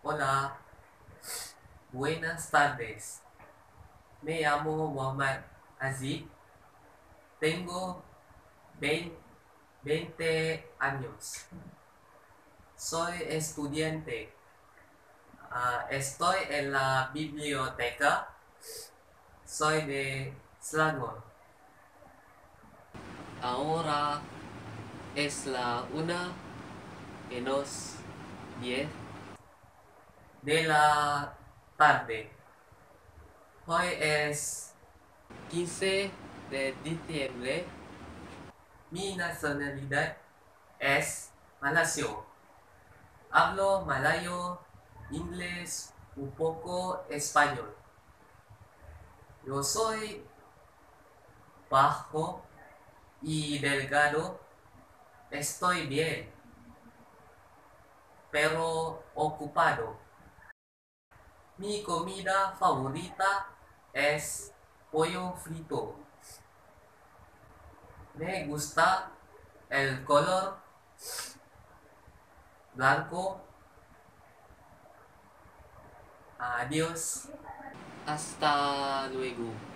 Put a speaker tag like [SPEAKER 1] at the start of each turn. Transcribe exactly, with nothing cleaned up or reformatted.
[SPEAKER 1] Hola, buenas tardes. Me llamo Muhammad Aziz. Tengo veinte años. Soy estudiante. Ah, estoy en la biblioteca. Soy de Selangor. Ahora es la una menos diez de la tarde. Hoy es quince de diciembre. Mi nacionalidad es malasio. Hablo malayo, inglés, un poco español. Yo soy bajo y delgado. Estoy bien, pero ocupado. Mi comida favorita es pollo frito. Me gusta el color blanco. Adiós. Hasta luego.